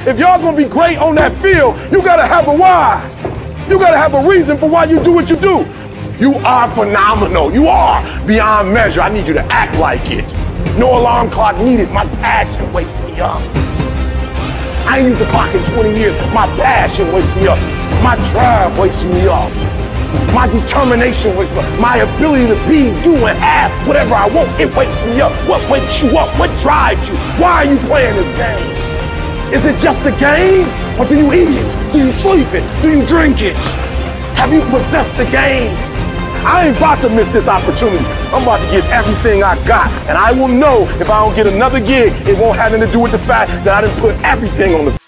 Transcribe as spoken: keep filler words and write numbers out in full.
If y'all gonna be great on that field, you gotta have a why. You gotta have a reason for why you do what you do. You are phenomenal. You are beyond measure. I need you to act like it. No alarm clock needed. My passion wakes me up. I ain't used the clock in twenty years. My passion wakes me up. My drive wakes me up. My determination wakes me up. My ability to be, do, and have whatever I want, it wakes me up. What wakes you up? What drives you? Why are you playing this game? Is it just a game? Or do you eat it? Do you sleep it? Do you drink it? Have you possessed the game? I ain't about to miss this opportunity. I'm about to give everything I got. And I will know if I don't get another gig, it won't have anything to do with the fact that I didn't put everything on the